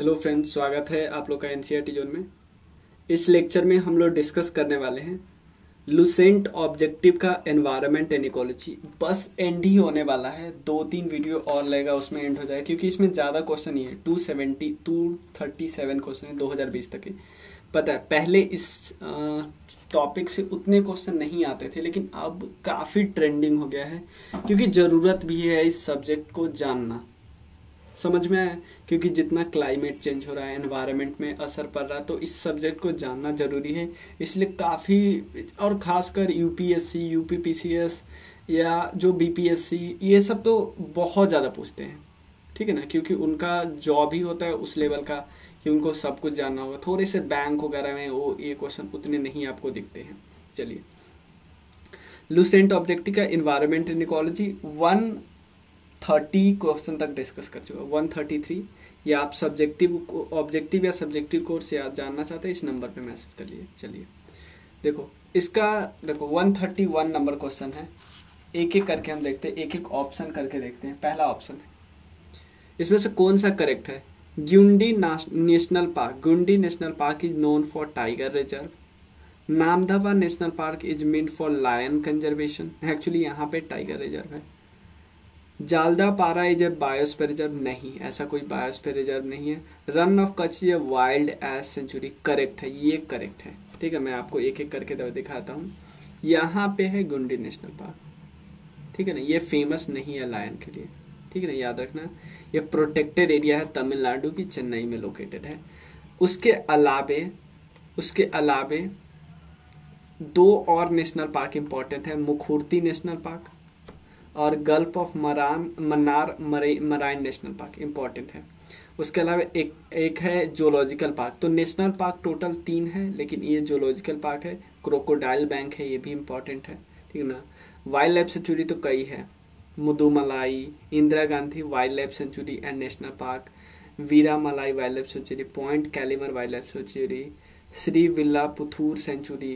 Hello friends, स्वागत है आप लोग का एनसीईआरटी जोन में। इस लेक्चर में हम लोग डिस्कस करने वाले हैं लुसेंट ऑब्जेक्टिव का एनवायरनमेंट एंड इकोलॉजी। बस एंड ही होने वाला है, 2-3 वीडियो और लगेगा उसमें एंड हो जाएगा, क्योंकि इसमें ज़्यादा क्वेश्चन ही है। 237 क्वेश्चन है 2020 तक के। पता है पहले इस टॉपिक से उतने क्वेश्चन नहीं आते थे, लेकिन अब काफ़ी ट्रेंडिंग हो गया है, क्योंकि ज़रूरत भी है इस सब्जेक्ट को जानना। समझ में आया? क्योंकि जितना क्लाइमेट चेंज हो रहा है, एनवायरनमेंट में असर पड़ रहा है, तो इस सब्जेक्ट को जानना जरूरी है। इसलिए काफ़ी, और खासकर यूपीएससी, यूपीपीसीएस या जो बीपीएससी, ये सब तो बहुत ज़्यादा पूछते हैं, ठीक है ना, क्योंकि उनका जॉब ही होता है उस लेवल का कि उनको सब कुछ जानना होगा। थोड़े से बैंक वगैरह में वो ये क्वेश्चन उतने नहीं आपको दिखते हैं। चलिए, लुसेंट ऑब्जेक्टिव का एनवायरनमेंट एंड इकोलॉजी 130 क्वेश्चन तक डिस्कस कर चुका। 133 या आप सब्जेक्टिव ऑब्जेक्टिव या सब्जेक्टिव कोर्स या जानना चाहते हैं, इस नंबर पे मैसेज कर लिए। चलिए देखो, इसका 131 नंबर क्वेश्चन है। एक एक करके हम देखते हैं, एक एक ऑप्शन करके देखते हैं। पहला ऑप्शन है, इसमें से कौन सा करेक्ट है? Guindy national park. Guindy national park is known for tiger reserve. Namdapha national park is meant for lion conservation. Actually यहाँ पे टाइगर रिजर्व है। Jaldapara is a biosphere reserve. नहीं, ऐसा कोई बायोस्फीयर रिजर्व नहीं है। Rann of Kutch is wild ass sanctuary. Correct है, ये करेक्ट है। ठीक है, मैं आपको एक एक करके दिखाता हूँ। यहाँ पे है गुंडी नेशनल पार्क, ठीक है ना। ये फेमस नहीं है लायन के लिए, ठीक है ना, याद रखना। ये प्रोटेक्टेड एरिया है, तमिलनाडु की चेन्नई में लोकेटेड है। उसके अलावे 2 और नेशनल पार्क इंपॉर्टेंट है। मुखूर्ती नेशनल पार्क और gulf of Mannar marine national park important है। उसके अलावा एक है जोलॉजिकल पार्क। तो नेशनल पार्क टोटल 3 है, लेकिन ये जोलॉजिकल पार्क है। क्रोकोडाइल बैंक है, ये भी इंपॉर्टेंट है, ठीक है ना। वाइल्ड लाइफ सेंचुरी तो कई है, Mudumalai, Indira Gandhi wildlife sanctuary and national park, Veeramalai wildlife sanctuary, point Calimere wildlife sanctuary, Shri Villiputhur sanctuary,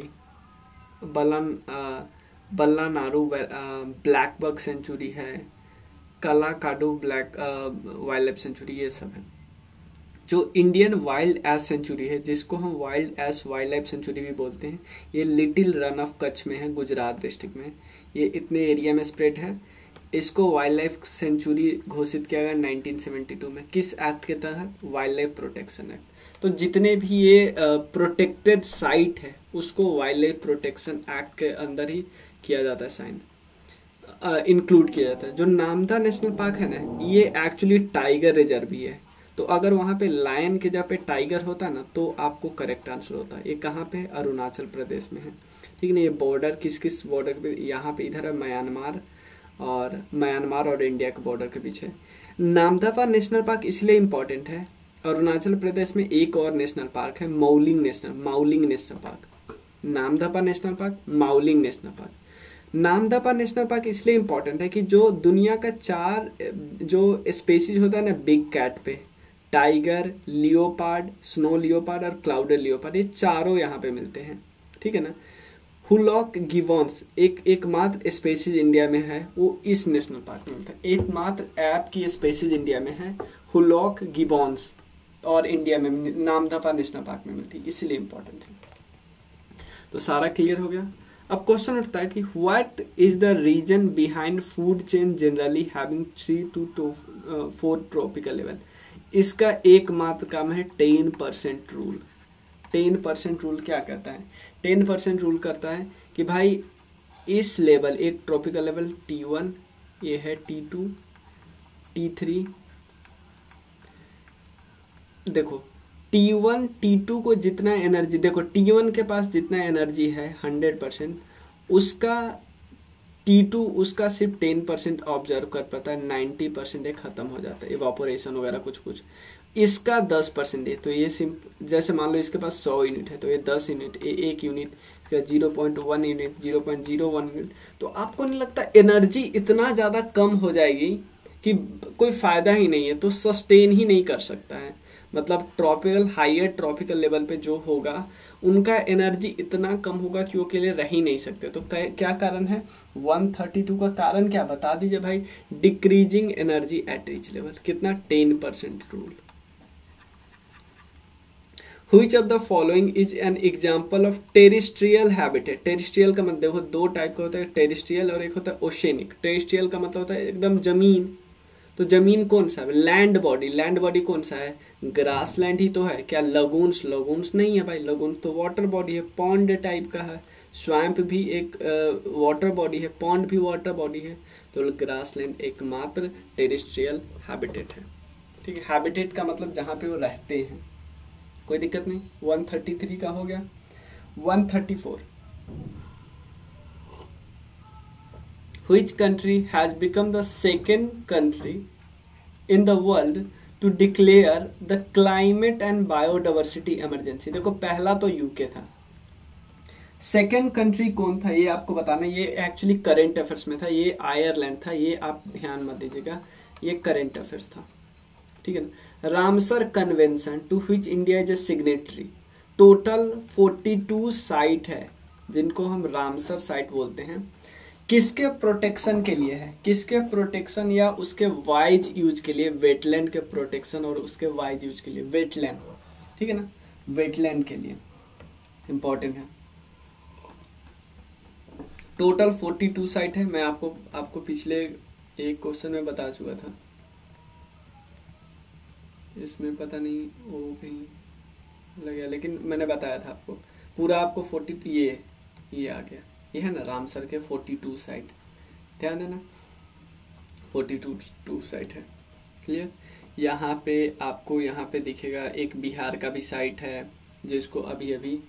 Vallanadu blackbuck sanctuary है, Kalakadu black wildlife sanctuary, ये सब है। जो इंडियन वाइल्ड एस सेंचुरी है, जिसको हम wild ass wildlife sanctuary भी बोलते हैं, ये लिटिल रन ऑफ कच्छ में है, गुजरात डिस्ट्रिक्ट में। ये इतने एरिया में स्प्रेड है। इसको वाइल्ड लाइफ सेंचुरी घोषित किया गया 1972 में। किस एक्ट के तहत? Wildlife protection act. तो जितने भी ये प्रोटेक्टेड साइट है, उसको वाइल्ड लाइफ प्रोटेक्शन एक्ट के अंदर ही किया जाता है, साइन इंक्लूड किया जाता है। जो नामदा नेशनल पार्क है ना, ये एक्चुअली टाइगर रिजर्व भी है। तो अगर वहां पे लायन के जगह पे टाइगर होता ना, तो आपको करेक्ट आंसर होता है। ये कहाँ पे है? अरुणाचल प्रदेश में है, ठीक है ना। ये बॉर्डर किस बॉर्डर पे? यहाँ पे इधर है म्यांमार और इंडिया के बॉर्डर के पीछे। नामदफा नेशनल पार्क इसलिए इम्पोर्टेंट है, अरुणाचल प्रदेश में एक और नेशनल पार्क है, Mouling national park. Namdapha national park, Mouling national park. Namdapha national park इसलिए इम्पोर्टेंट है कि जो दुनिया का 4 जो स्पेसीज होता है ना बिग कैट पे, टाइगर, लियोपार्ड, स्नो लियोपार्ड और क्लाउडेड लियोपार्ड, ये चारों यहाँ पे मिलते हैं, ठीक है ना। हुलॉक गिवॉन्स एकमात्र स्पेसीज इंडिया में है, वो इस नेशनल पार्क में मिलता है। एकमात्र ऐप की स्पेसीज इंडिया में है हुलॉक गिवॉन्स, और इंडिया में नामदफा नेशनल पार्क में मिलती है, इसलिए इम्पोर्टेंट है। तो सारा क्लियर हो गया। अब क्वेश्चन उठता है कि what is the reason behind food chain generally having 3 to 4 tropical level. इसका एकमात्र काम है 10% रूल। 10% रूल क्या कहता है? 10% रूल करता है कि भाई इस लेवल, एक ट्रॉपिकल लेवल T1, ये है T2, T3। देखो T1 T2 को जितना एनर्जी, देखो T1 के पास जितना एनर्जी है 100%, उसका T2 उसका सिर्फ 10% ऑब्जर्व कर पाता है, 90% खत्म हो जाता है, इवापोरेशन वगैरह कुछ। इसका 10% है। तो ये जैसे मान लो इसके पास 100 यूनिट है, तो ये 10 यूनिट, ये 1 यूनिट, इसका 0.1 यूनिट, 0.01 यूनिट। तो आपको नहीं लगता एनर्जी इतना ज़्यादा कम हो जाएगी कि कोई फायदा ही नहीं है, तो सस्टेन ही नहीं कर सकता है। मतलब हाईयर ट्रॉपिकल लेवल पे जो होगा, उनका एनर्जी इतना कम होगा कि वो के लिए रह ही नहीं सकते। तो क्या कारण है? 132 का कारण क्या बता दीजिए भाई? Decreasing energy at each level. कितना? 10% rule. Which of the following is an example of terrestrial habitat? Terrestrial का मतलब देखो दो टाइप का होता है, टेरिस्ट्रियल और एक होता है ओशेनिक। टेरिस्ट्रियल का मतलब होता है एकदम जमीन, तो जमीन कौन सा है? Land body. लैंड बॉडी कौन सा है? ग्रास लैंड ही तो है। क्या लगून्स? लगून्स नहीं है भाई, लगून्स तो वाटर बॉडी है, पॉन्ड टाइप का है। स्वैम्प भी एक वाटर बॉडी है, पॉन्ड भी वाटर बॉडी है। तो ग्रास लैंड एकमात्र टेरिस्ट्रियल हैबिटेट है। ठीक है, हैबिटेट का मतलब जहां पे वो रहते हैं। कोई दिक्कत नहीं। 133 का हो गया। 134, which country has become the second country in the world to declare the climate and biodiversity emergency? देखो पहला तो यूके था, सेकेंड कंट्री कौन था ये आपको बताना। ये एक्चुअली करंट अफेयर्स में था, ये आयरलैंड था, ये आप ध्यान मत दीजिएगा, ये करंट अफेयर्स था। ठीक है ना। Ramsar convention to which India is a signatory. Total 42 site है जिनको हम रामसर साइट बोलते हैं। किसके प्रोटेक्शन के लिए है? किसके प्रोटेक्शन या उसके वाइज यूज के लिए? वेटलैंड के प्रोटेक्शन और उसके वाइज यूज के लिए, वेटलैंड। ठीक है ना, वेटलैंड के लिए इंपॉर्टेंट है। टोटल 42 साइट है। मैं आपको पिछले एक क्वेश्चन में बता चुका था, इसमें पता नहीं वो कहीं लग गया, लेकिन मैंने बताया था आपको पूरा। आपको 40 ये आ गया, ये है ना रामसर के 42 साइट, ध्यान देना 42 साइट है। क्लियर। यहाँ पे आपको यहाँ पे दिखेगा एक बिहार का भी साइट है जिसको अभी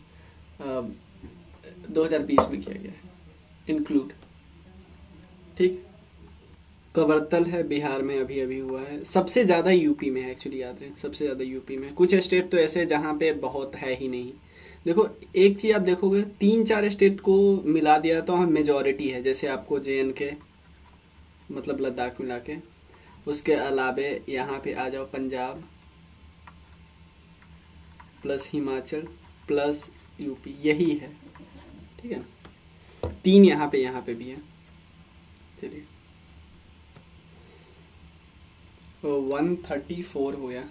2020 में किया गया है इंक्लूड। ठीक। कवर्तल है बिहार में, अभी हुआ है। सबसे ज्यादा यूपी में है एक्चुअली, याद रहे सबसे ज्यादा यूपी में। कुछ स्टेट तो ऐसे जहाँ पे बहुत है ही नहीं। देखो एक चीज आप देखोगे, 3-4 स्टेट को मिला दिया तो हम मेजॉरिटी है, जैसे आपको JNK मतलब लद्दाख मिला के। उसके अलावे यहाँ पे आ जाओ Punjab plus Himachal plus UP, यही है। ठीक है ना, 3 यहाँ पे भी है। चलिए 134 हो गया।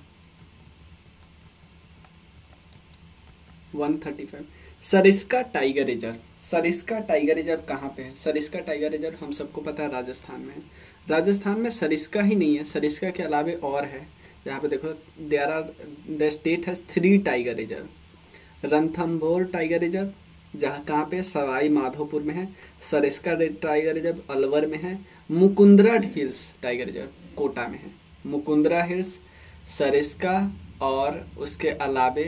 135 Sariska tiger reserve. Sariska tiger reserve कहाँ पे है? सरिस्का टाइगर रिजर्व हम सबको पता है राजस्थान में है। राजस्थान में सरिस्का ही नहीं है, सरिस्का के अलावे और है। जहाँ पे देखो the state has 3 tiger reserve. Ranthambore tiger reserve जहाँ कहाँ पे? सवाई माधोपुर में है। सरिस्का टाइगर रिजर्व अलवर में है। Mukundra hills tiger reserve Kota में है। मुकुंदरा हिल्स, सरिस्का और उसके अलावे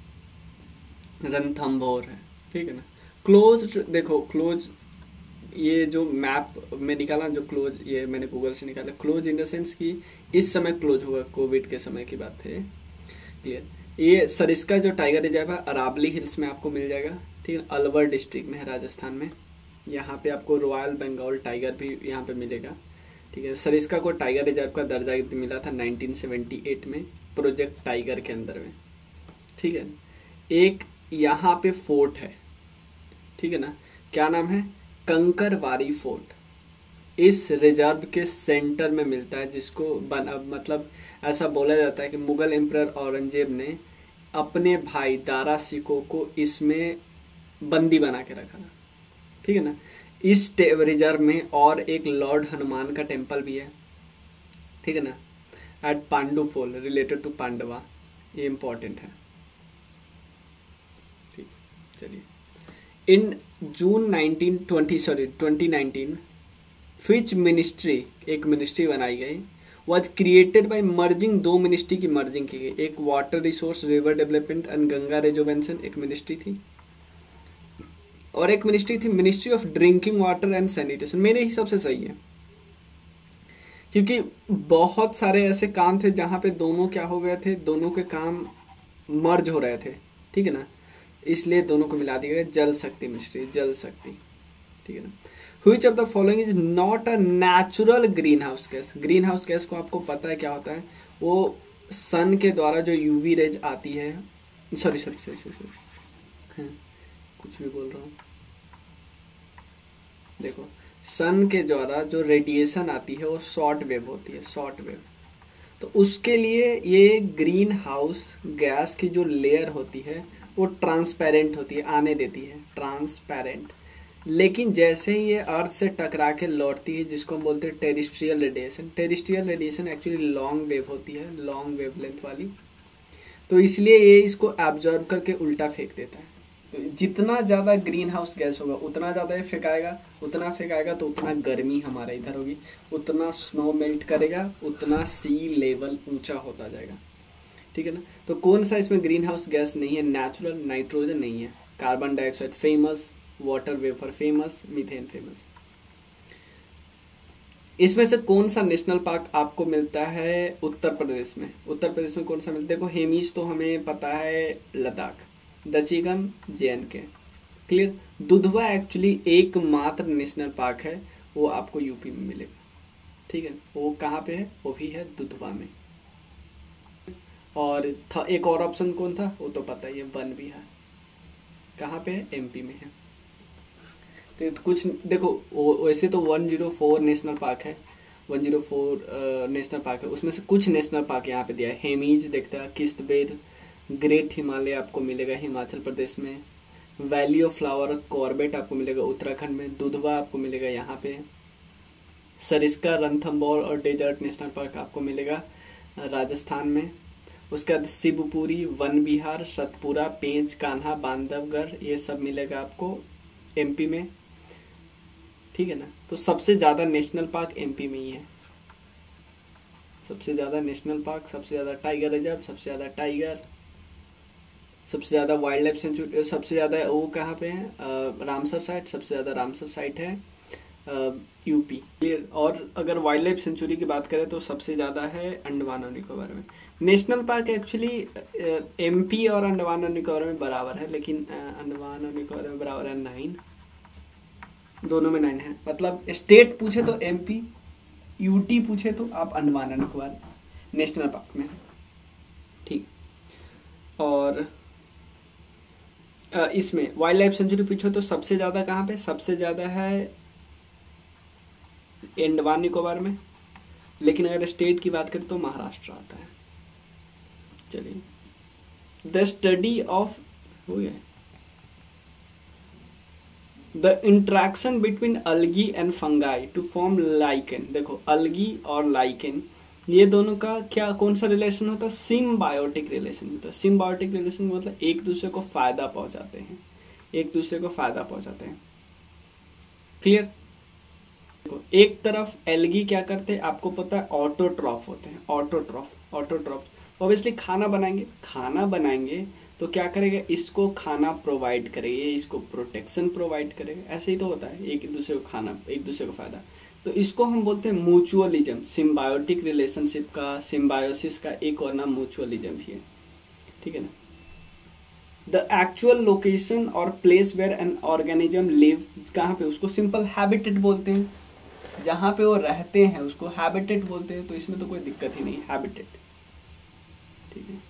रणथंभौर है। ठीक है ना। क्लोज देखो, क्लोज ये जो मैप में निकाला, जो क्लोज ये मैंने गूगल से निकाला। क्लोज इन द सेंस कि इस समय क्लोज हुआ, कोविड के समय की बात है। क्लियर। ये सरिस्का जो टाइगर रिजर्व है अरावली हिल्स में आपको मिल जाएगा। ठीक है, अलवर डिस्ट्रिक्ट में है राजस्थान में। यहाँ पे आपको रॉयल बंगाल टाइगर भी यहाँ पे मिलेगा। ठीक है। सरिस्का को टाइगर रिजर्व का दर्जा मिला था 1978 में प्रोजेक्ट टाइगर के अंदर में। ठीक है। एक यहाँ पे फोर्ट है, ठीक है ना, क्या नाम है? कंकरबारी फोर्ट। इस रिजर्व के सेंटर में मिलता है, जिसको मतलब ऐसा बोला जाता है कि मुगल एम्परर औरंगजेब ने अपने भाई दारा सिकोह को इसमें बंदी बना के रखा था। ठीक है ना। इस रिजर्व में और एक लॉर्ड हनुमान का टेम्पल भी है। ठीक है ना, at Pandu fall related to Pandava, ये इंपॉर्टेंट है। ठीक, चलिए। इन जून 2019 विच मिनिस्ट्री, एक मिनिस्ट्री बनाई गई, was created by merging, 2 ministry की मर्जिंग की गई। एक water resource river development and Ganga reservation एक मिनिस्ट्री थी, और एक मिनिस्ट्री थी ministry of drinking water and sanitation. मेरे हिसाब से सही है, क्योंकि बहुत सारे ऐसे काम थे जहां पे दोनों क्या हो गए थे, दोनों के काम मर्ज हो रहे थे। ठीक है ना, इसलिए दोनों को मिला दिया गया। जल शक्ति मिनिस्ट्री, जल शक्ति। ठीक है ना। Which of the following is not a natural greenhouse gas? Greenhouse gas को आपको पता है क्या होता है? वो सन के द्वारा जो यूवी रेज आती है, सॉरी कुछ भी बोल रहा हूँ। देखो, सन के द्वारा जो रेडिएशन आती है वो शॉर्ट वेव होती है, शॉर्ट वेव। तो उसके लिए ये ग्रीन हाउस गैस की जो लेयर होती है वो ट्रांसपेरेंट होती है, आने देती है, ट्रांसपेरेंट। लेकिन जैसे ही ये अर्थ से टकरा के लौटती है, जिसको हम बोलते हैं terrestrial radiation, terrestrial radiation actually long wave होती है, लॉन्ग वेवलेंथ वाली, तो इसलिए ये इसको एब्जॉर्ब करके उल्टा फेंक देता है। तो जितना ज़्यादा ग्रीन हाउस गैस होगा उतना ज़्यादा ये फेंकाएगा, उतना फेंकाएगा तो उतना गर्मी हमारे इधर होगी, उतना स्नो मेल्ट करेगा, उतना सी लेवल ऊंचा होता जाएगा। ठीक है ना। तो कौन सा इसमें ग्रीन हाउस गैस नहीं है? नेचुरल नाइट्रोजन नहीं है, carbon dioxide famous, water vapour famous, methane famous. इसमें से कौन सा नेशनल पार्क आपको मिलता है उत्तर प्रदेश में? उत्तर प्रदेश में कौन सा मिलता है? देखो हेमीज तो हमें पता है Ladakh, Dachigam JNK, clear. Dudhwa actually एकमात्र नेशनल पार्क है, वो आपको यूपी में मिलेगा। ठीक है, वो कहाँ पे है? वो भी है दुधवा में। और था एक और ऑप्शन कौन था? वो तो पता ही है, वन विहार, कहाँ पे है? MP में है। तो कुछ देखो, वैसे तो 104 नेशनल पार्क है, 104 नेशनल पार्क है, उसमें से कुछ नेशनल पार्क यहाँ पे दिया है। हेमीज देखता है, किश्तबेर, ग्रेट हिमालय आपको मिलेगा हिमाचल प्रदेश में, वैली ऑफ फ्लावर कॉर्बेट आपको मिलेगा उत्तराखंड में, दुधवा आपको मिलेगा यहाँ पे, सरिस्का, रणथंबोर और डेजर्ट नेशनल पार्क आपको मिलेगा राजस्थान में। उसके बाद शिवपुरी, वन विहार, सतपुरा, पेंच, कान्हा, बांधवगढ़, ये सब मिलेगा आपको MP में। ठीक है ना। तो सबसे ज्यादा नेशनल पार्क MP में ही है, सबसे ज्यादा नेशनल पार्क, सबसे ज्यादा टाइगर रिजर्व, सबसे ज्यादा टाइगर, सबसे ज्यादा वाइल्ड लाइफ सेंचुरी, सबसे ज्यादा वो कहाँ पे है? रामसर साइट, सबसे ज्यादा रामसर साइट है UP। और अगर वाइल्ड लाइफ सेंचुरी की बात करें तो सबसे ज्यादा है अंडमान और निकोबार में। नेशनल पार्क एक्चुअली MP और अंडमान और निकोबार में बराबर है, लेकिन अंडमान और निकोबार में बराबर है 9, दोनों में 9 है। मतलब स्टेट पूछे तो MP, UT पूछे तो आप अंडमान और निकोबार नेशनल पार्क में। ठीक। और इसमें वाइल्ड लाइफ सेंचुरी पूछो तो सबसे ज्यादा कहाँ पे? सबसे ज्यादा है अंडमान निकोबार में, लेकिन अगर स्टेट की बात करें तो महाराष्ट्र आता है। चलिए, द स्टडी ऑफ हो गया, the interaction between algae and fungi to form lichen. देखो अलगी और लाइकेन, ये दोनों का क्या कौन सा रिलेशन होता है? सिम्बायोटिक रिलेशन होता है। सिम्बायोटिक रिलेशन मतलब एक दूसरे को फायदा पहुंचाते हैं, एक दूसरे को फायदा पहुंचाते हैं। क्लियर। देखो एक तरफ एल्गी क्या करते हैं आपको पता है? ऑटोट्रॉफ होते हैं, ऑटोट्रॉफ। ऑटोट्रॉफ ऑब्वियसली खाना बनाएंगे, खाना बनाएंगे तो क्या करेगा? इसको खाना प्रोवाइड करेगा, ये इसको प्रोटेक्शन प्रोवाइड करेगा। ऐसे ही तो होता है, एक दूसरे को खाना, एक दूसरे को फायदा। तो इसको हम बोलते हैं म्यूचुअलिज्म। सिम्बायोटिक रिलेशनशिप का, सिम्बायोसिस का एक और नाम म्यूचुअलिज्म भी है। ठीक है ना। द एक्चुअल लोकेशन और place where an organism live, कहाँ पे? उसको सिंपल हैबिटेट बोलते हैं, जहां पे वो रहते हैं उसको हैबिटेट बोलते हैं। तो इसमें तो कोई दिक्कत ही नहीं, हैबिटेट। ठीक है।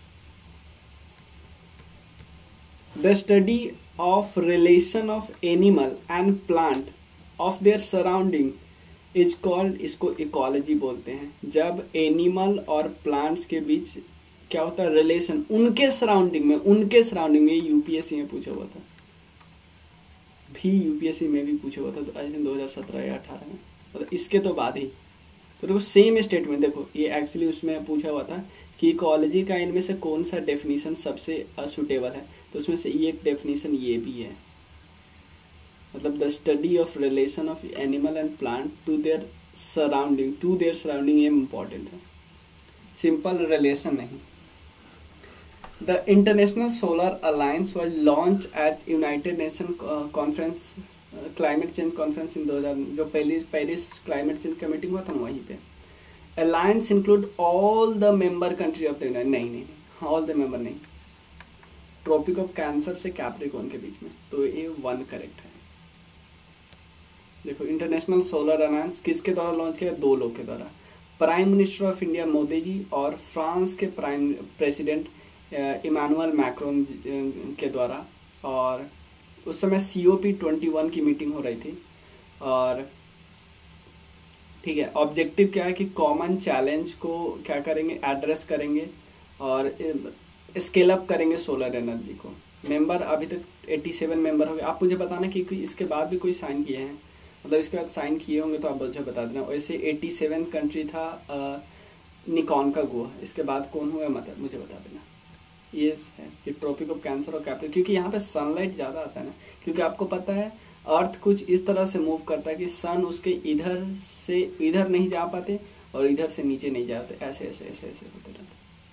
The study of relation of animal and plant of their surrounding is called, इसको इकोलॉजी बोलते हैं। जब एनिमल और प्लांट्स के बीच क्या होता है? रिलेशन, उनके सराउंडिंग में, उनके सराउंडिंग में। UPSC में पूछा हुआ था, भी UPSC में भी पूछा हुआ था, तो आई थिंक 2017 या 18 में, मतलब इसके तो बाद ही। तो देखो सेम स्टेटमेंट, देखो ये एक्चुअली उसमें पूछा हुआ था कि इकोलॉजी का इनमें से कौन सा डेफिनेशन सबसे सुटेबल है, तो उसमें से ये एक डेफिनेशन ये भी है, मतलब the study of relation of animal and plant to their surrounding, ये इम्पोर्टेंट है, सिंपल रिलेशन नहीं। The international solar alliance was launch at united nation conference, climate change conference in 2000, जो पेरिस क्लाइमेट चेंज का meeting हुआ था वहीं पे। Alliance include all the member country of the united, नहीं, ऑल द मेंबर नहीं, tropic of cancer से capricorn के बीच में, तो ये 1 करेक्ट है। देखो इंटरनेशनल सोलर अलायंस किसके द्वारा लॉन्च किया? 2 लोग के द्वारा, prime minister of India Modi ji और फ्रांस के प्रेसिडेंट इमानुअल मैक्रोन के द्वारा। और उस समय COP21 की मीटिंग हो रही थी, और ठीक है। ऑब्जेक्टिव क्या है कि कॉमन चैलेंज को क्या करेंगे, एड्रेस करेंगे और स्केल अप करेंगे सोलर एनर्जी को। मेंबर अभी तक 87 मेंबर हो गए। आप मुझे बताना कि इसके बाद भी कोई साइन किए हैं, मतलब इसके बाद साइन किए होंगे तो आप मुझे बता देना। वैसे 87 कंट्री था निकॉन का गोवा, इसके बाद कौन हुआ मतलब मुझे बता देना। ये है कि ट्रॉपिक ऑफ कैंसर और कैप्रिकॉर्न, क्योंकि यहाँ पे सनलाइट ज़्यादा आता है ना, क्योंकि आपको पता है अर्थ कुछ इस तरह से मूव करता है कि सन उसके इधर से इधर नहीं जा पाते और इधर से नीचे नहीं जाते, ऐसे ऐसे ऐसे ऐसे होते रहते।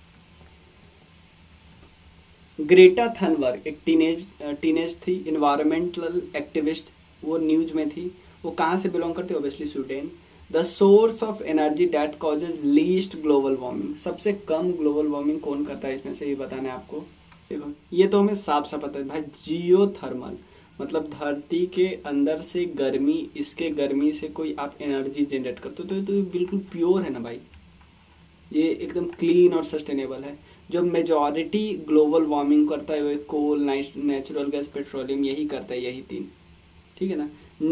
ग्रेटा थनबर्ग एक टीनेज थी, इन्वायरमेंटल एक्टिविस्ट, वो न्यूज में थी। वो कहाँ से बिलोंग करते, obviously Sweden. The source of energy that causes least global warming, सबसे कम ग्लोबल वार्मिंग कौन करता है इसमें से, ये बताना है आपको। देखो ये तो हमें साफ साफ पता है भाई, जियोथर्मल, मतलब धरती के अंदर से गर्मी, इसके गर्मी से कोई आप एनर्जी जनरेट करते हो तो ये बिल्कुल प्योर है ना भाई, ये एकदम क्लीन और सस्टेनेबल है। जो मेजॉरिटी ग्लोबल वार्मिंग करता है वो कोल, नेचुरल गैस, पेट्रोलियम, यही करता है, यही तीन, ठीक है ना।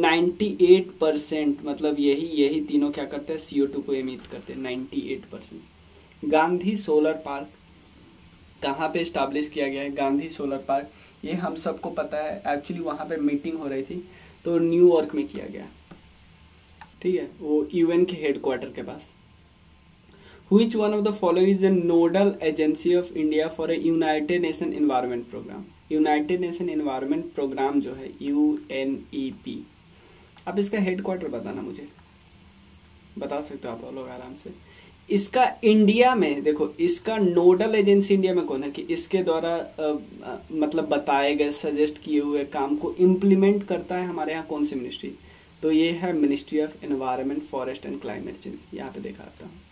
98% मतलब यही तीनों क्या करते हैं, CO2 को एमिट करते हैं, 98%। गांधी सोलर पार्क कहाँ पे स्टैब्लिश किया गया है, गांधी सोलर पार्क, ये हम सबको पता है। एक्चुअली वहां पे मीटिंग हो रही थी तो न्यूयॉर्क में किया गया, ठीक है, वो UN के हेडक्वार्टर के पास। Which one of the following is the nodal agency of India for a United Nations Environment Program? United Nations Environment Program जो है UNEP, आप इसका हेडक्वार्टर बताना मुझे, बता सकते हो आप लोग आराम से। इसका इंडिया में देखो, इसका नोडल एजेंसी इंडिया में कौन है कि इसके द्वारा मतलब बताए गए सजेस्ट किए हुए काम को इम्प्लीमेंट करता है हमारे यहाँ कौन सी मिनिस्ट्री, तो ये है ministry of environment, forest and climate change. यहाँ पे देखा आता हूँ,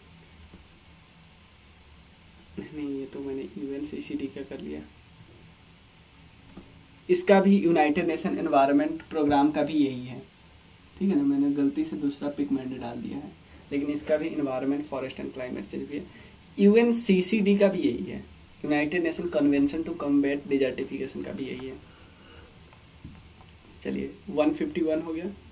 नहीं ये तो मैंने UNCCD का कर लिया। इसका भी यूनाइटेड नेशन एनवायरनमेंट प्रोग्राम का भी यही है, ठीक है ना, मैंने गलती से दूसरा पिक मैंने डाल दिया है, लेकिन इसका भी environment, forest and climate change भी है। UNCCD का भी यही है, united nation convention to combat desertification का भी यही है। चलिए 151 हो गया।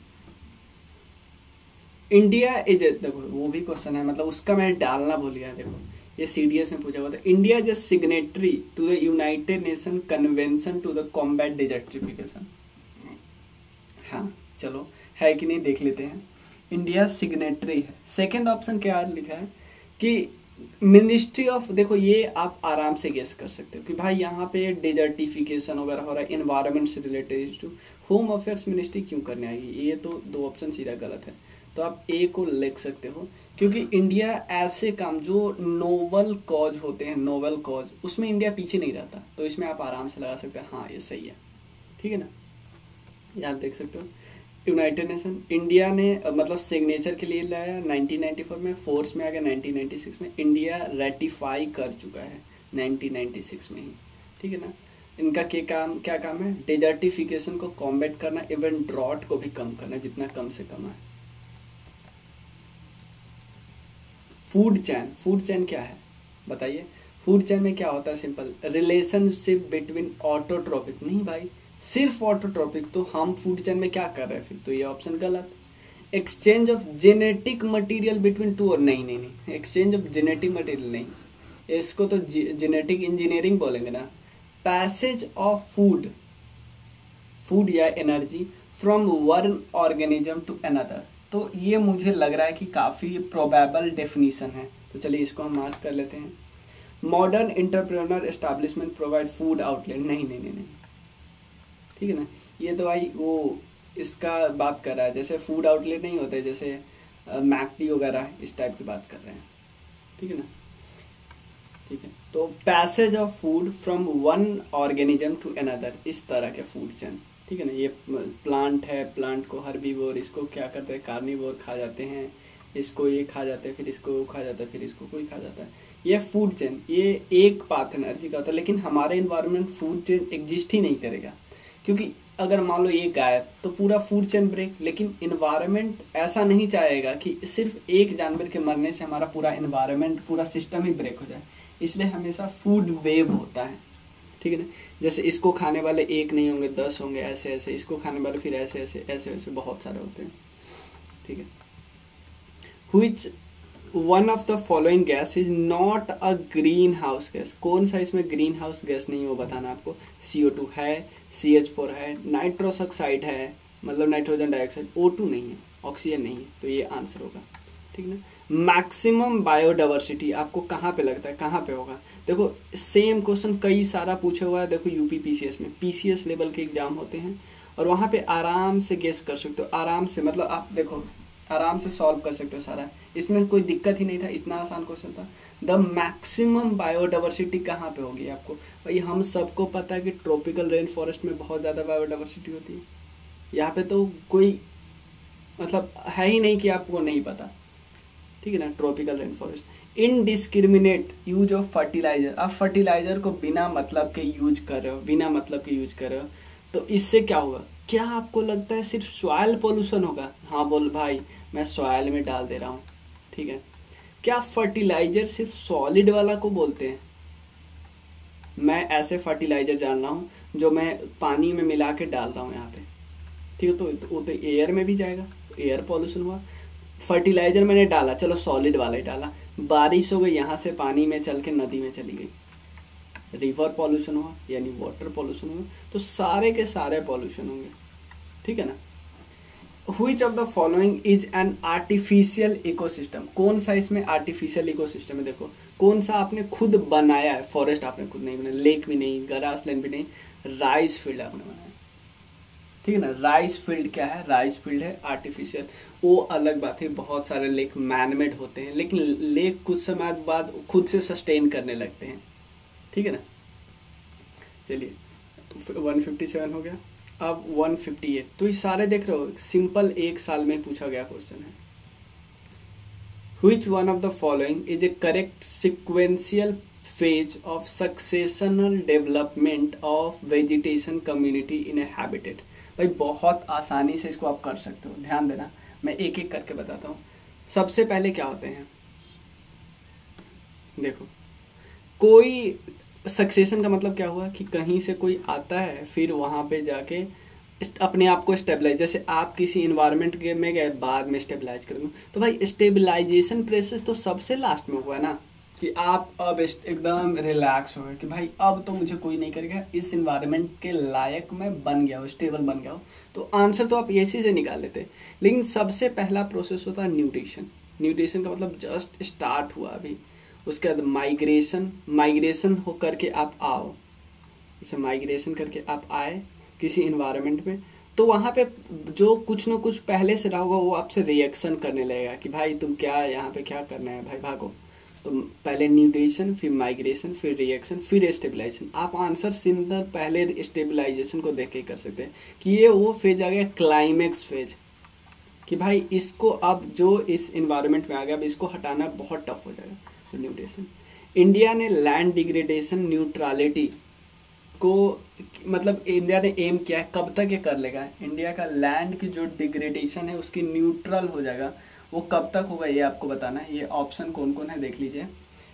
इंडिया इज, देखो वो भी क्वेश्चन है, मतलब उसका मैं डालना भूल गया। देखो ये CDS में पूछा हुआ था, India is signatory to the united nation convention to the combat desertification. हाँ चलो है कि नहीं देख लेते हैं। इंडिया सिग्नेटरी है। सेकंड ऑप्शन क्या लिखा है कि मिनिस्ट्री ऑफ, देखो ये आप आराम से गेस कर सकते हो कि भाई यहाँ पे डिजर्टिफिकेशन वगैरह हो रहा है, एनवायरनमेंट से related to home affairs ministry क्यों करने आएगी, ये तो दो ऑप्शन सीधा गलत है, तो आप A को लिख सकते हो। क्योंकि इंडिया ऐसे काम जो नोवेल कॉज होते हैं, नोवेल कॉज, उसमें इंडिया पीछे नहीं रहता, तो इसमें आप आराम से लगा सकते हैं, हाँ ये सही है, ठीक है ना। ये आप देख सकते हो यूनाइटेड नेशन, इंडिया ने मतलब सिग्नेचर के लिए लाया 1994 में, फोर्स में आ गया 1996 में, इंडिया रेटिफाई कर चुका है 1996 में ही, ठीक है ना। इनका क्या काम है, डिजर्टिफिकेशन को कॉम्बैट करना, इवन ड्रॉट को भी कम करना, जितना कम से कम है। फूड चैन क्या है बताइए। फूड चैन में क्या होता है, सिंपल, रिलेशनशिप बिटवीन ऑटोट्रॉपिक, नहीं भाई सिर्फ ऑटोट्रॉपिक, तो हम फूड चैन में क्या कर रहे हैं फिर, तो ये ऑप्शन गलत। Exchange of genetic material between two, और नहीं, एक्सचेंज ऑफ जेनेटिक मटेरियल नहीं, इसको तो जेनेटिक इंजीनियरिंग बोलेंगे ना। पैसेज ऑफ फूड या energy from one organism to another, तो ये मुझे लग रहा है कि काफी प्रोबेबल डेफिनेशन है, तो चलिए इसको हम मार्क कर लेते हैं। Modern entrepreneur establishment provide food outlet, नहीं, ठीक है ना। ये तो भाई वो इसका बात कर रहा है, जैसे फूड आउटलेट नहीं होते, जैसे मैकडी वगैरह, इस टाइप की बात कर रहे हैं, ठीक है ना। ठीक है, तो passage of food from one organism to another, इस तरह के फूड चेन, ठीक है ना। ये प्लांट है, प्लांट को हर्बीवोर, इसको क्या करते हैं कार्निवोर खा जाते हैं, इसको ये खा जाते हैं, फिर इसको खा जाता है, फिर इसको कोई खा जाता है। ये फूड चेन, ये एक पाथ एनर्जी का होता है, लेकिन हमारे इन्वायरमेंट फूड चेन एग्जिस्ट ही नहीं करेगा, क्योंकि अगर मान लो ये गायब तो पूरा फूड चेन ब्रेक। लेकिन इन्वायरमेंट ऐसा नहीं चाहेगा कि सिर्फ एक जानवर के मरने से हमारा पूरा इन्वायरमेंट, पूरा सिस्टम ही ब्रेक हो जाए, इसलिए हमेशा फूड वेव होता है, ठीक है ना। जैसे इसको खाने वाले एक नहीं होंगे, 10 होंगे, ऐसे ऐसे, इसको खाने वाले फिर ऐसे ऐसे ऐसे ऐसे बहुत सारे होते हैं, ठीक है। Which one of the following gas is not a greenhouse gas. कौन सा इसमें ग्रीन हाउस गैस नहीं है वो बताना आपको। CO2 है, CH4 है, नाइट्रस ऑक्साइड है मतलब नाइट्रोजन डाइऑक्साइड, O2 नहीं है, ऑक्सीजन नहीं है, तो ये आंसर होगा। ठीक ना। मैक्सिमम बायोडाइवर्सिटी आपको कहाँ पे लगता है, कहाँ पे होगा? देखो सेम क्वेश्चन कई सारा पूछा हुआ है, देखो यूपी PCS में, PCS लेवल के एग्जाम होते हैं और वहां पे आराम से गेस कर सकते हो, आराम से, मतलब आप देखो आराम से सॉल्व कर सकते हो सारा, इसमें कोई दिक्कत ही नहीं था, इतना आसान क्वेश्चन था। द मैक्सिमम बायोडाइवर्सिटी कहाँ पे होगी आपको? भाई हम सबको पता है कि ट्रॉपिकल रेन फॉरेस्ट में बहुत ज़्यादा बायोडाइवर्सिटी होती है, यहाँ पे तो कोई मतलब है ही नहीं कि आपको नहीं पता। ठीक है ना, tropical rainforest. Indiscriminate use of fertiliser, आप फर्टिलाइजर को बिना मतलब के यूज कर रहे हो, बिना मतलब के यूज कर रहे हो, तो इससे क्या होगा? क्या आपको लगता है सिर्फ सॉइल पोल्यूशन होगा? हाँ बोल भाई मैं सॉइल में डाल दे रहा हूँ। ठीक है, क्या फर्टिलाइजर सिर्फ सॉलिड वाला को बोलते हैं? मैं ऐसे फर्टिलाइजर जान रहा हूँ जो मैं पानी में मिला के डाल रहा हूँ यहाँ पे, ठीक है, तो वो तो एयर में भी जाएगा, तो एयर पॉल्यूशन हुआ। फर्टिलाइजर मैंने डाला, चलो सॉलिड वाला ही डाला, बारिश हो गई, यहाँ से पानी में चल के नदी में चली गई, रिवर पॉल्यूशन हुआ यानी वाटर पॉल्यूशन हुआ, तो सारे के सारे पॉल्यूशन होंगे। ठीक है ना। Which of the following is an artificial ecosystem? कौन सा इसमें आर्टिफिशियल इकोसिस्टम है? देखो कौन सा आपने खुद बनाया है? फॉरेस्ट आपने खुद नहीं बनाया, लेक भी नहीं, ग्रासलैंड भी नहीं, राइस फील्ड आपने बनाया। ठीक है ना। राइस फील्ड क्या है? राइस फील्ड है आर्टिफिशियल, वो अलग बात है। बहुत सारे लेक मैनमेड होते हैं, लेकिन लेक कुछ समय बाद खुद से सस्टेन करने लगते हैं। ठीक है ना। चलिए 157 हो गया, अब 158। तो ये सारे देख रहे हो सिंपल एक साल में पूछा गया क्वेश्चन है। Which one of the following is a correct sequential phase of successional development of vegetation community in a habitat? भाई बहुत आसानी से इसको आप कर सकते हो, ध्यान देना, मैं एक एक करके बताता हूँ। सबसे पहले क्या होते हैं, देखो कोई सक्सेशन का मतलब क्या हुआ कि कहीं से कोई आता है, फिर वहां पे जाके अपने आप को स्टेबलाइज, जैसे आप किसी इन्वायरमेंट में गए, बाद में स्टेबलाइज करेंगे, तो भाई स्टेबलाइजेशन प्रोसेस तो सबसे लास्ट में हुआ है ना, कि आप अब एकदम रिलैक्स हो गए कि भाई अब तो मुझे कोई नहीं करेगा, इस इन्वायरमेंट के लायक मैं बन गया हूँ, स्टेबल बन गया हूँ, तो आंसर तो आप इसी से निकाल लेते। लेकिन सबसे पहला प्रोसेस होता है न्यूट्रिशन। न्यूट्रिशन का मतलब जस्ट स्टार्ट हुआ अभी, उसके बाद माइग्रेशन हो करके आप आओ, जैसे माइग्रेशन करके आप आए किसी इन्वायरमेंट में, तो वहां पे जो कुछ ना कुछ पहले से रहा होगा वो आपसे रिएक्शन करने लगेगा कि भाई तुम क्या यहाँ पे क्या करना है, भाई भागो। तो पहले न्यूट्रिशन, फिर माइग्रेशन, फिर रिएक्शन, फिर स्टेबलाइजेशन। आप आंसर सिंपल पहले स्टेबलाइजेशन को देख के कर सकते हैं कि ये वो फेज आ गया क्लाइमेक्स फेज, कि भाई इसको अब जो इस इन्वायरमेंट में आ गया अब इसको हटाना बहुत टफ हो जाएगा। तो न्यूट्रिशन। इंडिया ने लैंड डिग्रेडेशन न्यूट्रलिटी को, मतलब इंडिया ने एम किया है, कब तक ये कर लेगा? इंडिया का लैंड की जो डिग्रेडेशन है उसकी न्यूट्रल हो जाएगा, वो कब तक होगा ये आपको बताना है। ये ऑप्शन कौन कौन है देख लीजिए,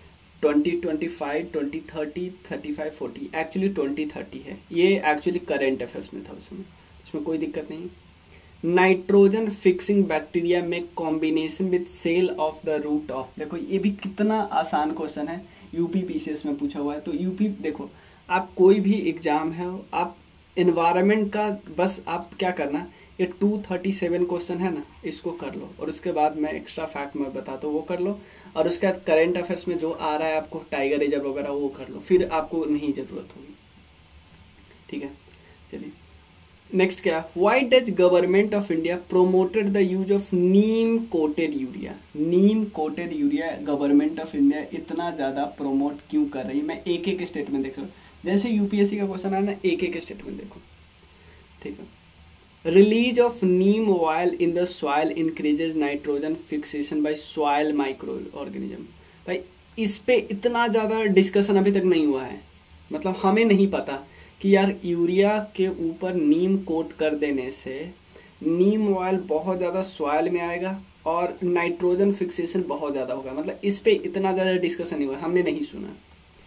2025, 2030, 35, 40। एक्चुअली 2030 है, ये एक्चुअली करेंट अफेयर्स में था उस समय, इसमें कोई दिक्कत नहीं। नाइट्रोजन फिक्सिंग बैक्टीरिया में combination with cell of the root of, देखो ये भी कितना आसान क्वेश्चन है, यूपी PCS में पूछा हुआ है। तो यूपी देखो, आप कोई भी एग्जाम है, आप एनवायरनमेंट का बस आप क्या करना, ये 237 क्वेश्चन है ना, इसको कर लो, और उसके बाद मैं एक्स्ट्रा फैक्ट मैं बताता हूँ वो कर लो, और उसके बाद करेंट अफेयर्स में जो आ रहा है आपको टाइगर रिजर्व वगैरह वो कर लो, फिर आपको नहीं जरूरत होगी। ठीक है, चलिए नेक्स्ट क्या, why does government of India promoted the use of neem coated urea? Neem coated urea government of India इतना ज्यादा प्रोमोट क्यों कर रही है? मैं एक एक स्टेटमेंट देख रहा हूँ, जैसे यूपीएससी का क्वेश्चन है ना, एक एक स्टेटमेंट देखो। ठीक है, release of neem oil in the soil increases nitrogen fixation by soil microorganism. भाई इस पे इतना ज्यादा डिस्कशन अभी तक नहीं हुआ है, मतलब हमें नहीं पता कि यार यूरिया के ऊपर नीम कोट कर देने से नीम ऑयल बहुत ज़्यादा सॉइल में आएगा और नाइट्रोजन फिक्सेशन बहुत ज़्यादा होगा, मतलब इस पे इतना ज़्यादा डिस्कशन नहीं हुआ, हमने नहीं सुना।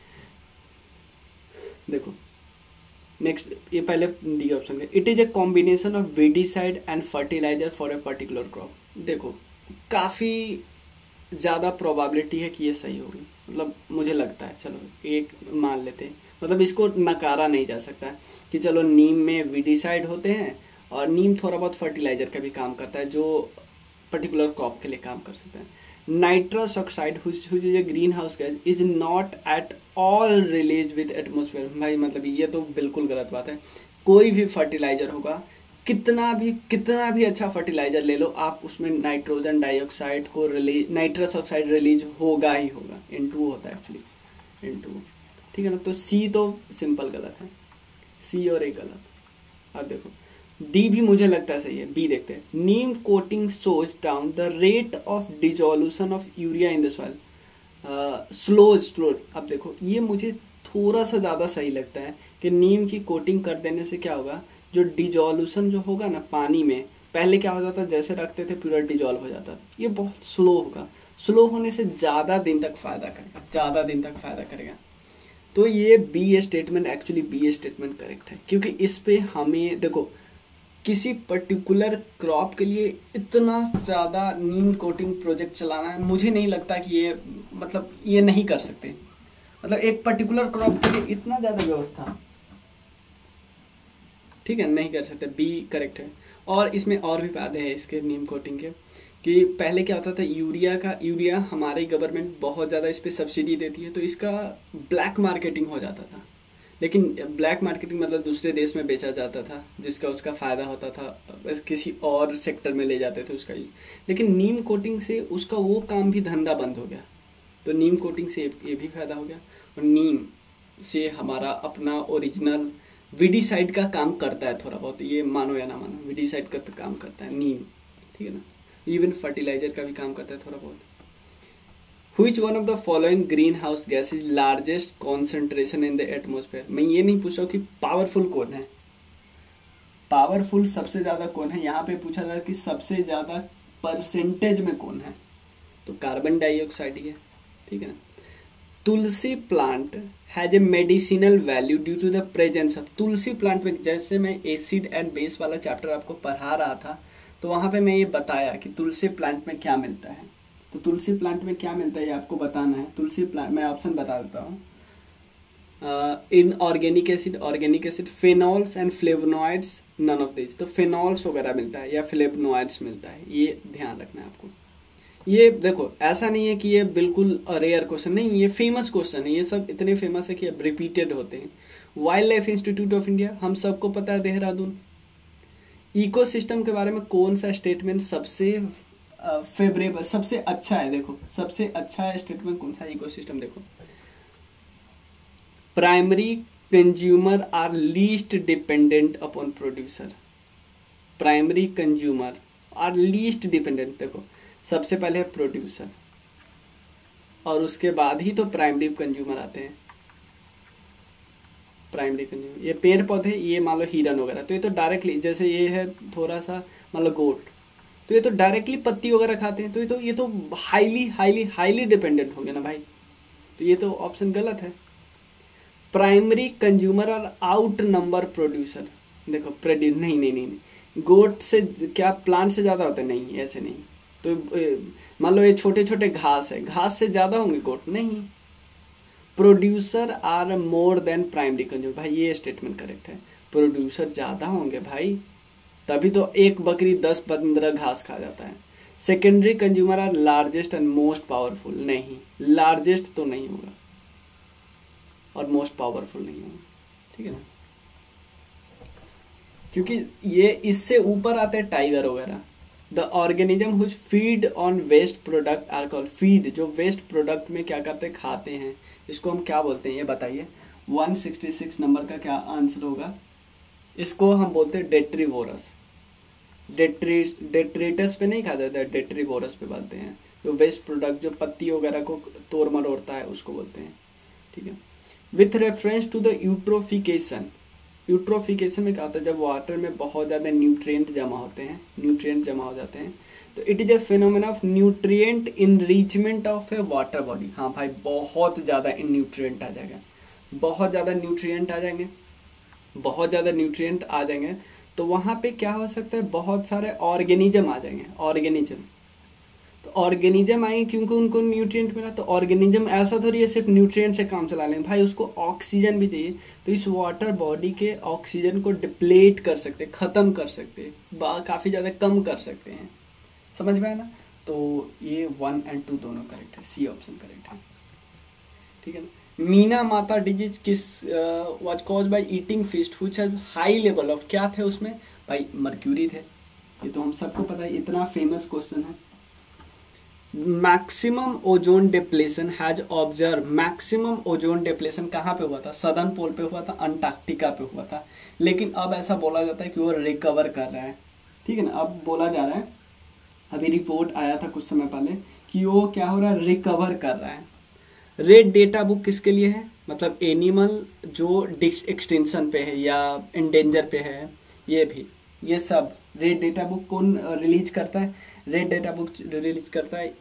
देखो नेक्स्ट, ये पहले डी ऑप्शन है, it is a combination of weedicide and fertiliser for a particular crop. देखो काफ़ी ज़्यादा प्रोबेबिलिटी है कि ये सही होगी, मतलब मुझे लगता है, चलो एक मान लेते हैं, मतलब इसको नकारा नहीं जा सकता कि चलो नीम में वीडिसाइड होते हैं और नीम थोड़ा बहुत फर्टिलाइजर का भी काम करता है जो पर्टिकुलर क्रॉप के लिए काम कर सकता है। Nitrous oxide which is a greenhouse gas is not at all release with atmosphere. भाई मतलब ये तो बिल्कुल गलत बात है। कोई भी फर्टिलाइजर होगा, कितना भी अच्छा फर्टिलाइजर ले लो आप, उसमें नाइट्रोजन डाइऑक्साइड को रिलीज, नाइट्रस ऑक्साइड रिलीज होगा ही होगा। N2 होता है एक्चुअली, N2, ठीक है ना। तो सी तो सिंपल गलत है, सी और ए गलत। अब देखो डी भी मुझे लगता है सही है, बी देखते हैं। नीम कोटिंग सोज down the rate of dissolution of urea in the soil, slow. अब देखो ये मुझे थोड़ा सा ज़्यादा सही लगता है कि नीम की कोटिंग कर देने से क्या होगा, जो डिजोल्यूशन जो होगा ना पानी में, पहले क्या हो जाता जैसे रखते थे पूरा डिजोल्व हो जाता, ये बहुत स्लो होगा। स्लो होने से ज़्यादा दिन तक फायदा करेगा, तो ये B statement, actually B statement correct है, क्योंकि इस पे हमें देखो किसी पर्टिकुलर क्रॉप के लिए इतना ज़्यादा नीम कोटिंग प्रोजेक्ट चलाना है, मुझे नहीं लगता कि ये मतलब ये नहीं कर सकते, मतलब एक पर्टिकुलर क्रॉप के लिए इतना ज़्यादा व्यवस्था, ठीक है, नहीं कर सकते। बी करेक्ट है। और इसमें और भी फायदे हैं इसके नीम कोटिंग के, कि पहले क्या होता था यूरिया हमारी गवर्नमेंट बहुत ज़्यादा इस पर सब्सिडी देती है, तो इसका ब्लैक मार्केटिंग हो जाता था। लेकिन ब्लैक मार्केटिंग मतलब दूसरे देश में बेचा जाता था, जिसका उसका फ़ायदा होता था, बस किसी और सेक्टर में ले जाते थे उसका यूज। लेकिन नीम कोटिंग से उसका वो काम भी, धंधा बंद हो गया, तो नीम कोटिंग से ये भी फायदा हो गया। और नीम से हमारा अपना ओरिजिनल विडीसाइड का काम करता है थोड़ा बहुत, ये मानो या ना मानो, विडीसाइड का तो काम करता है नीम, ठीक है ना। इवन फर्टिलाइजर का भी काम करता है थोड़ा बहुत। Which one of the following greenhouse gas is largest concentration in the atmosphere? मैं ये नहीं पूछ रहा हूँ कि पावरफुल कौन है, पावरफुल सबसे ज्यादा कौन है, यहाँ पे पूछा था कि सबसे ज्यादा परसेंटेज में कौन है, तो कार्बन डाइऑक्साइड ही है, ठीक है ना। Tulsi plant has a medicinal value due to the presence of, tulsi plant में, जैसे मैं एसिड एंड बेस वाला चैप्टर आपको पढ़ा रहा था, तो वहां पे मैं ये बताया कि तुलसी प्लांट में क्या मिलता है। तो तुलसी प्लांट में क्या मिलता है ये आपको बताना है। तुलसी प्लांट, मैं ऑप्शन बता देता हूँ, inorganic acid, phenols and flavonoids, none of this. तो फेनॉल्स वगैरह मिलता है या फ्लेवोनॉइड्स मिलता है, ये ध्यान रखना है आपको। ये देखो ऐसा नहीं है कि ये बिल्कुल रेयर क्वेश्चन नहीं, ये फेमस क्वेश्चन है, ये सब इतने फेमस है कि अब रिपीटेड होते हैं। Wild life institute of India, हम सबको पता है, देहरादून। इकोसिस्टम के बारे में कौन सा स्टेटमेंट सबसे फेवरेबल, सबसे अच्छा है, देखो सबसे अच्छा स्टेटमेंट कौन सा है इकोसिस्टम, देखो primary consumer are least dependent upon producer, primary consumer are least dependent, देखो सबसे पहले है प्रोड्यूसर और उसके बाद ही तो प्राइमरी कंज्यूमर आते हैं। प्राइमरी कंज्यूमर, ये पेड़ पौधे, ये मान लो हिरन वगैरह, तो ये तो डायरेक्टली, जैसे ये है थोड़ा सा मान लो गोट, तो ये तो डायरेक्टली पत्ती वगैरह खाते हैं, तो ये तो हाईली डिपेंडेंट हो गया ना भाई, तो ये तो ऑप्शन गलत है। प्राइमरी कंज्यूमर और आउट नंबर प्रोड्यूसर, देखो प्रोड्यूस नहीं, गोट से क्या प्लांट से ज्यादा होता है, नहीं ऐसे नहीं। तो मान लो ये छोटे छोटे घास है, घास से ज्यादा होंगे गोट, नहीं। Producer are more than primary consumer, भाई ये स्टेटमेंट करेक्ट है, प्रोड्यूसर ज्यादा होंगे भाई, तभी तो एक बकरी 10-15 घास खा जाता है। Secondary consumer are largest and most powerful, नहीं, लार्जेस्ट तो नहीं होगा और मोस्ट पावरफुल नहीं होगा, ठीक है ना, क्योंकि ये इससे ऊपर आते हैं टाइगर वगैरह। The organism whose feed on waste product are called, feed जो वेस्ट प्रोडक्ट में क्या करते हैं, खाते हैं, इसको हम क्या बोलते हैं ये बताइए। 166 नंबर का क्या आंसर होगा, इसको हम बोलते हैं डेट्रीवोरस। डेट्रेटस पे नहीं खाता था, डेट्रीवोरस पे बोलते हैं, जो वेस्ट प्रोडक्ट जो पत्ती वगैरह को तोड़ मरोड़ता है उसको बोलते हैं, ठीक है। With reference to the eutrophication, eutrophication में क्या होता है, जब वाटर में बहुत ज़्यादा न्यूट्रिएंट जमा होते हैं, न्यूट्रिएंट जमा हो जाते हैं, तो it is a phenomena of nutrient enrichment of a water body. हाँ भाई बहुत ज़्यादा न्यूट्रिएंट आ जाएगा, बहुत ज़्यादा न्यूट्रिएंट आ जाएंगे, बहुत ज़्यादा न्यूट्रिएंट आ जाएंगे, तो वहाँ पे क्या हो सकता है, बहुत सारे ऑर्गेनिज्म आ जाएंगे, ऑर्गेनिज्म। तो ऑर्गेनिज्म आएंगे क्योंकि उनको न्यूट्रिएंट मिला। तो ऑर्गेनिज्म ऐसा थोड़ी है सिर्फ न्यूट्रिएंट से काम चला लेंगे भाई, उसको ऑक्सीजन भी चाहिए। तो इस वाटर बॉडी के ऑक्सीजन को डिप्लेट कर सकते, खत्म कर सकते, काफी ज्यादा कम कर सकते हैं। समझ में आया ना? तो ये 1 और 2 दोनों करेक्ट है, सी ऑप्शन करेक्ट है। ठीक है ना। मीना माता डिजीज किस was cause by eating fish which has high level of, क्या थे उसमें भाई? मर्क्यूरी थे। ये तो हम सबको पता है, इतना फेमस क्वेश्चन है। Maximum ozone depletion has observe, maximum ozone depletion कहाँ पे हुआ था? सदर्न पोल पे हुआ था, अंटार्कटिका पे हुआ था। लेकिन अब ऐसा बोला जाता है कि वो रिकवर कर रहा है। ठीक है ना, अब बोला जा रहा है, अभी रिपोर्ट आया था कुछ समय पहले कि वो क्या हो रहा है, रिकवर कर रहा है। रेड डेटा बुक किसके लिए है? मतलब एनिमल जो एक्सटेंशन पे है या इंडेंजर पे है, ये भी, ये सब रेड डेटा बुक कौन रिलीज करता है? रेड डेटा बुक रिलीज करता है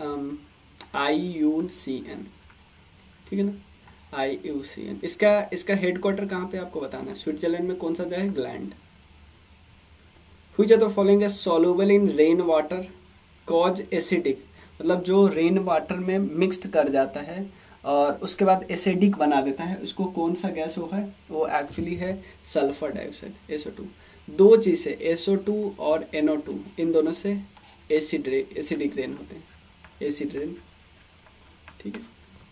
IUCN। ठीक है ना, IUCN। इसका हेडक्वार्टर कहाँ पे आपको बताना है? स्विट्जरलैंड में। कौन सा जगह है? ग्लैंड। Which of the following is soluble in rain water cause acidic, मतलब जो रेन वाटर में मिक्स्ड कर जाता है और उसके बाद एसिडिक बना देता है, उसको कौन सा गैस वो है? वो एक्चुअली है सल्फर डाइऑक्साइड, SO2। दो चीज है, SO2 और NO2, इन दोनों से एसिडिक रेन होते हैं, एसिड रेन। ठीक है,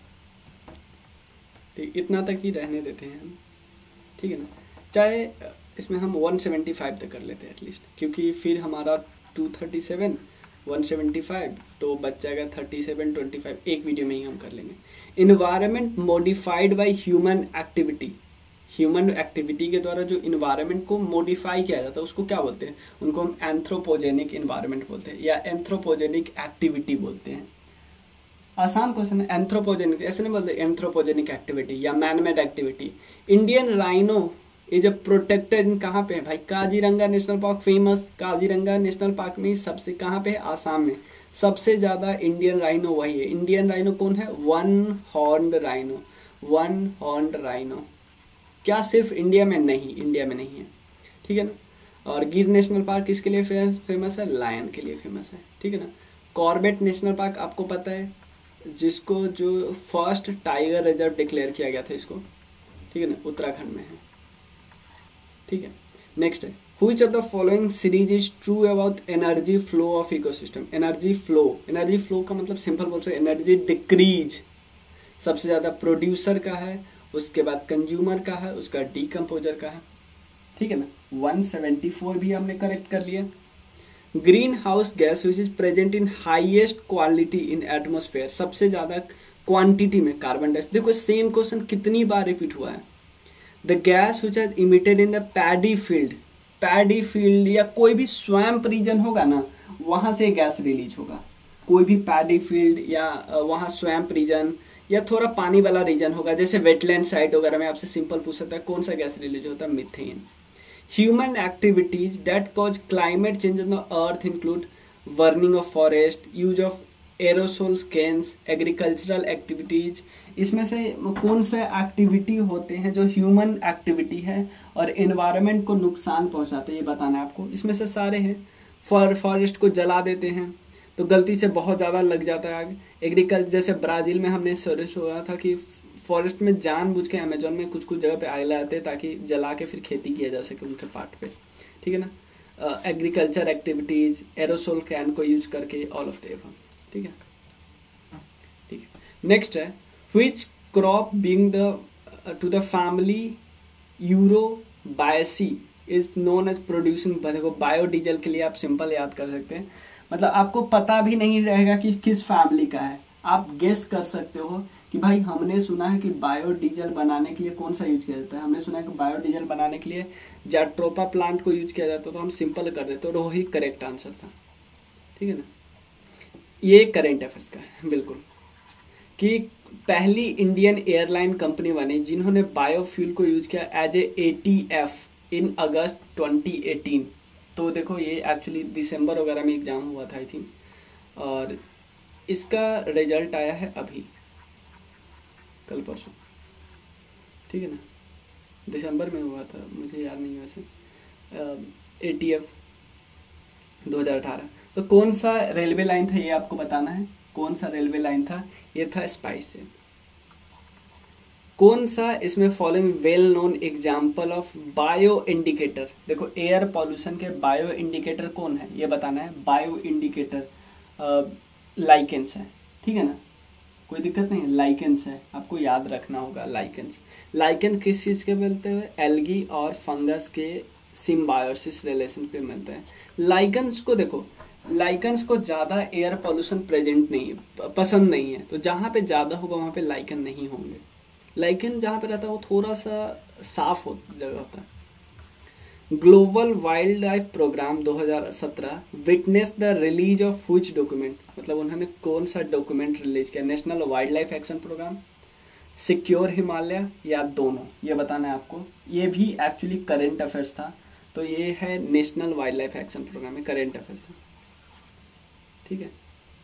ठीक, इतना तक ही रहने देते हैं हम। ठीक है ना, चाहे इसमें हम 175 तक कर लेते हैं एटलीस्ट, क्योंकि फिर हमारा 237 175 तो बच जाएगा 37 25, एक वीडियो में ही हम कर लेंगे। Environment modified by human activity, human activity के द्वारा जो इन्वायरमेंट को मॉडिफाई किया जाता है उसको क्या बोलते हैं? उनको हम एंथ्रोपोजेनिक इन्वायरमेंट बोलते हैं या एंथ्रोपोजेनिक एक्टिविटी बोलते हैं। आसान क्वेश्चन है। एंथ्रोपोजेनिक ऐसे नहीं बोलते, एंथ्रोपोजेनिक एक्टिविटी या manmade activity. Indian rhino is a protected, कहाँ पे है भाई? Kaziranga national park, famous Kaziranga national park में सबसे कहाँ पे है? आसाम में। सबसे ज्यादा इंडियन राइनो वही है। इंडियन राइनो कौन है? One horned rhino, one horned rhino. क्या सिर्फ इंडिया में? नहीं, इंडिया में नहीं है। ठीक है ना। और गिर नेशनल पार्क किसके लिए फेमस है? लायन के लिए फेमस है। ठीक है ना। कॉर्बेट नेशनल पार्क आपको पता है, जिसको जो फर्स्ट टाइगर रिजर्व डिक्लेयर किया गया था इसको। ठीक है ना, उत्तराखंड में है। ठीक है, नेक्स्ट है which of the following series is true about energy flow of ecosystem. Energy flow का मतलब सिंपल बोल सकते एनर्जी डिक्रीज। सबसे ज्यादा प्रोड्यूसर का है, उसके बाद कंज्यूमर का है, उसका डीकम्पोजर का है। ठीक है ना। 174 भी हमने करेक्ट कर लिया। Greenhouse gas which is present in highest quality in atmosphere, सबसे ज्यादा क्वांटिटी में कार्बन डाइऑक्साइड। देखो सेम क्वेश्चन कितनी बार रिपीट हुआ है। The gas which has emitted in the paddy field या कोई भी स्वैम्प रीजन होगा ना, वहां से गैस रिलीज होगा। कोई भी पैडी फील्ड या वहां स्वैम्प रीजन या थोड़ा पानी वाला रीजन होगा, जैसे वेटलैंड साइड वगैरह में आपसे सिंपल पूछ सकता है कौन सा गैस रिलीज होता है? Methane. Human activities that cause climate change on the earth include burning of forest, use of aerosols cans, agricultural activities. इसमें से कौन से एक्टिविटी होते हैं जो ह्यूमन एक्टिविटी है और एनवायरनमेंट को नुकसान पहुंचाते हैं, ये बताना है आपको। इसमें से सारे हैं। फॉरेस्ट को जला देते हैं तो गलती से बहुत ज्यादा लग जाता है आग। एग्रीकल्चर, जैसे ब्राजील में हमने सर्च हुआ था कि फॉरेस्ट में जानबूझ के अमेजोन में कुछ कुछ जगह पे आग लगाते हैं ताकि जला के फिर खेती किया जा सके उनके पार्ट पे। ठीक है ना। एग्रीकल्चर एक्टिविटीज, एरोसोल कैन को यूज करके, ऑल ऑफ द एबव। ठीक है, ठीक है। नेक्स्ट है which crop being the to the family Euphorbiaceae is known as producing. देखो बायोडीजल के लिए आप सिंपल याद कर सकते हैं, मतलब आपको पता भी नहीं रहेगा कि किस फैमिली का है, आप गेस कर सकते हो कि भाई हमने सुना है कि बायोडीजल बनाने के लिए कौन सा यूज किया जाता है। हमने सुना है कि बायोडीजल बनाने के लिए जाट्रोपा प्लांट को यूज किया जाता है, तो हम सिंपल कर देते और वही करेक्ट आंसर था। ठीक है ना। ये करेंट अफेयर्स का है बिल्कुल, कि पहली इंडियन एयरलाइन कंपनी बनी जिन्होंने बायोफ्यूल को यूज किया एज ए ATF इन अगस्त 2018। तो देखो ये एक्चुअली दिसंबर वगैरह में एग्जाम हुआ था आई थिंक, और इसका रिजल्ट आया है अभी कल परसों। ठीक है ना, दिसंबर में हुआ था, मुझे याद नहीं वैसे। ATF 2018। तो कौन सा रेलवे लाइन था ये आपको बताना है, कौन सा रेलवे लाइन था, ये था स्पाइस से। कौन सा इसमें following well known example of bio indicator, देखो एयर पॉल्यूशन के बायो इंडिकेटर कौन है ये बताना है। बायो इंडिकेटर लाइकेंस है, ठीक है ना, कोई दिक्कत नहीं, लाइकेंस है, आपको याद रखना होगा लाइकेंस। लाइकेन किस चीज के मिलते हुए, एल्गी और फंगस के सिम्बायोसिस रिलेशन पे मिलते हैं। लाइकेंस को देखो, लाइकेंस को ज्यादा एयर पॉल्यूशन प्रेजेंट नहीं है, पसंद नहीं है, तो जहां पे ज्यादा होगा वहां पे लाइकेन नहीं होंगे। लाइकेन जहां पे रहता है वो थोड़ा सा साफ जगह होता है। Global wild life program 2017 witness the release of which document, मतलब उन्होंने कौन सा डॉक्यूमेंट रिलीज किया, national wild life action program, secure Himalaya, या दोनों, ये बताना है आपको। ये भी एक्चुअली करेंट अफेयर्स था, तो ये है national wild life action program में करेंट अफेयर्स था, ठीक है।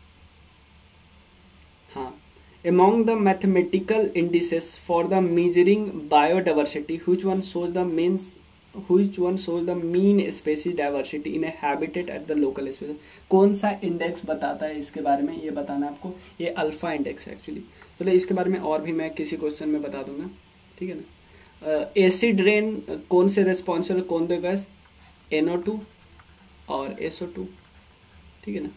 हाँ, among the mathematical indices for the measuring biodiversity which one shows the mean species diversity in a habitat at the local species, कौन सा इंडेक्स बताता है इसके बारे में, ये बताना है आपको। ये अल्फा इंडेक्स है एक्चुअली। तो इसके बारे में और भी मैं किसी क्वेश्चन में बता दूंगा, ठीक है ना। एसिड रेन कौन से रेस्पॉन्सिबल, कौन दो गैस, NO2 और SO2, ठीक है ना।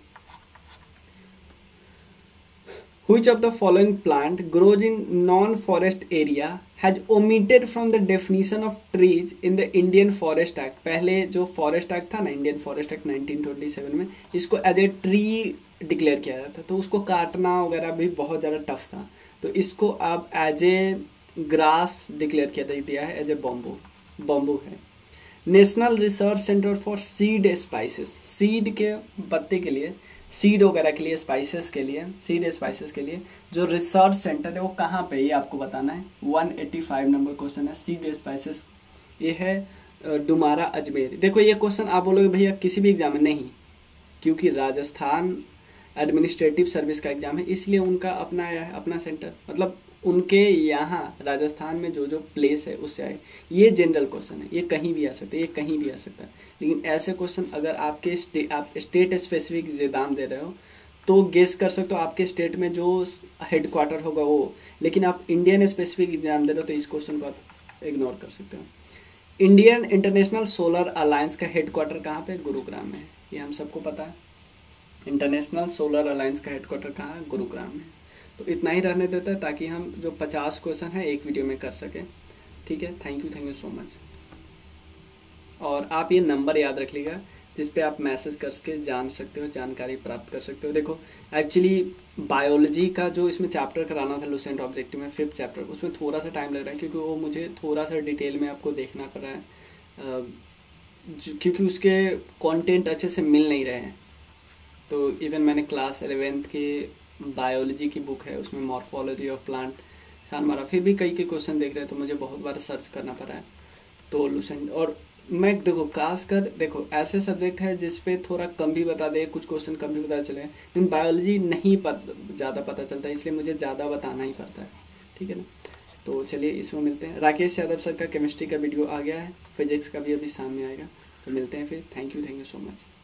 Which of the following plant grows in non-forest area has omitted from the definition of trees in the Indian Forest Act? पहले जो फॉरेस्ट एक्ट था ना, इंडियन फॉरेस्ट एक्ट 1927 में, इसको एज ए ट्री डिक्लेयर किया जाता, तो उसको काटना वगैरह भी बहुत ज़्यादा टफ था, तो इसको अब एज ए ग्रास डिक्लेयर किया दिया है, एज ए बॉम्बू है। National research centre for seed spices, seed के पत्ते के लिए, सीड वगैरह के लिए, स्पाइसेस के लिए, सीड स्पाइसेस के लिए जो रिसर्च सेंटर है वो कहाँ पे, ये आपको बताना है। 185 नंबर क्वेश्चन है, सीड स्पाइसेस, ये है डुमारा अजमेर। देखो ये क्वेश्चन आप बोलोगे भैया किसी भी एग्जाम में नहीं, क्योंकि राजस्थान एडमिनिस्ट्रेटिव सर्विस का एग्जाम है, इसलिए उनका अपना आया है, अपना सेंटर, मतलब उनके यहाँ राजस्थान में जो जो प्लेस है उससे आए। ये जनरल क्वेश्चन है, ये कहीं भी आ सकता है, ये कहीं भी आ सकता है, लेकिन ऐसे क्वेश्चन अगर आपके आप स्टेट स्पेसिफिक एग्जाम दे रहे हो तो गेस कर सकते हो आपके स्टेट में जो हेडक्वार्टर होगा वो, लेकिन आप इंडियन स्पेसिफिक एग्जाम दे रहे हो तो इस क्वेश्चन को आप इग्नोर कर सकते हो। इंडियन इंटरनेशनल सोलर अलायंस का हेडक्वार्टर कहाँ पे, गुरुग्राम में है, ये हम सबको पता है। इंटरनेशनल सोलर अलायंस का हेडक्वार्टर कहाँ है, गुरुग्राम में। तो इतना ही रहने देता है ताकि हम जो 50 क्वेश्चन है एक वीडियो में कर सके, ठीक है। Thank you so much. और आप ये नंबर याद रख लीजिएगा जिस पे आप मैसेज करके जान सकते हो, जानकारी प्राप्त कर सकते हो। देखो एक्चुअली बायोलॉजी का जो इसमें चैप्टर कराना था लुसेंट ऑब्जेक्टिव में 5th चैप्टर, उसमें थोड़ा सा टाइम लग रहा है क्योंकि वो मुझे थोड़ा सा डिटेल में आपको देखना पड़ रहा है, क्योंकि उसके कंटेंट अच्छे से मिल नहीं रहे हैं। तो इवन मैंने क्लास 11th की बायोलॉजी की बुक है, उसमें मॉर्फोलॉजी ऑफ प्लांट छान मारा, फिर भी कई क्वेश्चन देख रहे हैं तो मुझे बहुत बार सर्च करना पड़ा है। तो लुसेंट, और मैं देखो खास कर देखो ऐसे सब्जेक्ट है जिसपे थोड़ा कम भी बता दे, कुछ क्वेश्चन कम भी बता चले, लेकिन बायोलॉजी नहीं ज़्यादा पता चलता है, इसलिए मुझे ज़्यादा बताना ही पड़ता है, ठीक है ना। तो चलिए इसमें मिलते हैं। राकेश यादव सर का केमिस्ट्री का वीडियो आ गया है, फिजिक्स का भी अभी सामने आएगा, तो मिलते हैं फिर। Thank you so much.